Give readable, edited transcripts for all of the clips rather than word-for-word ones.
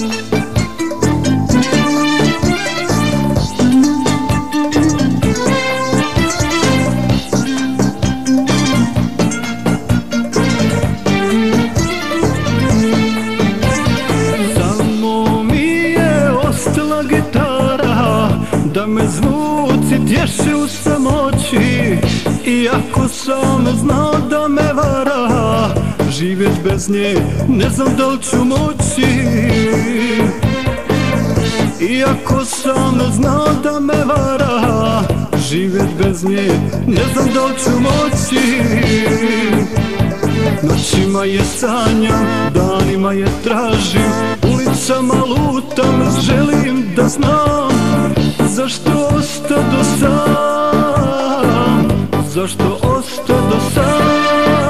Da me zvuci tješe u samoći, iako sam znao da me vara. Živjet bez nje ne znam da li ću moći, iako sam znao da me vara. Živjet bez nje ne znam da li ću moći. Noćima je sanjam, danima je tražim, ulicama lutam, želim da znam zašto ostado sam, zašto ostado sam.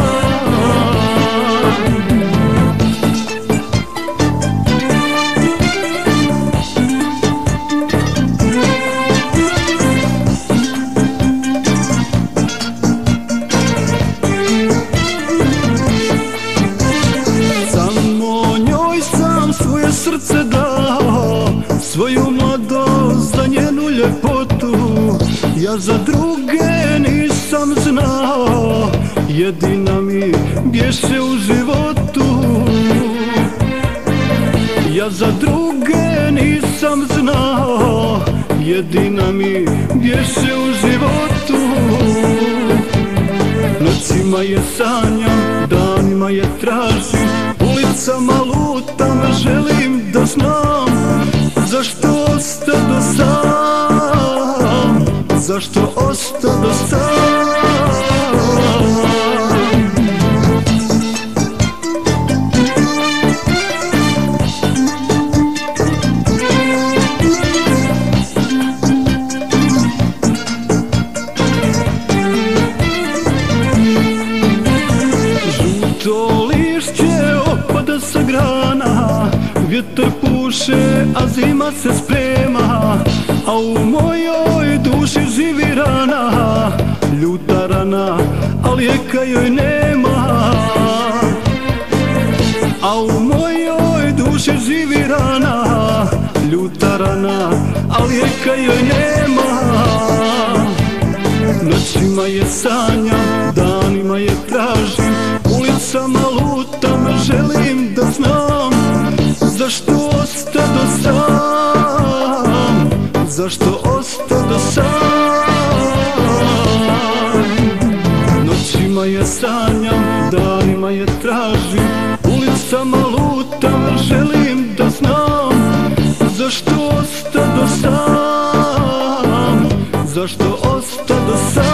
Samo njoj sam svoje srce dao, svoju mladost za njenu ljepotu. Ja za druge nisam znao, jedina mi bješe u životu. Ja za druge nisam znao, jedina mi bješe u životu. Noćima je sanjam, danima je tražim, ulicama lutam, želim da znam zašto ostado sam, zašto ostado sam. Žuto lišće opada sa grana, vjetar puše, a zima se sprema. A u mojoj duši živi rana, ljuta rana, a lijeka joj nema. A u mojoj duši živi rana, ljuta rana, a lijeka joj nema. Noćima je sanjam, danima je tražim, ulicama lutam, želim da znam zašto ostado sam, zašto ostado sam. Noćima je sanjam, danima je tražim, ulicama lutam, želim da znam zašto ostado sam, zašto ostado sam.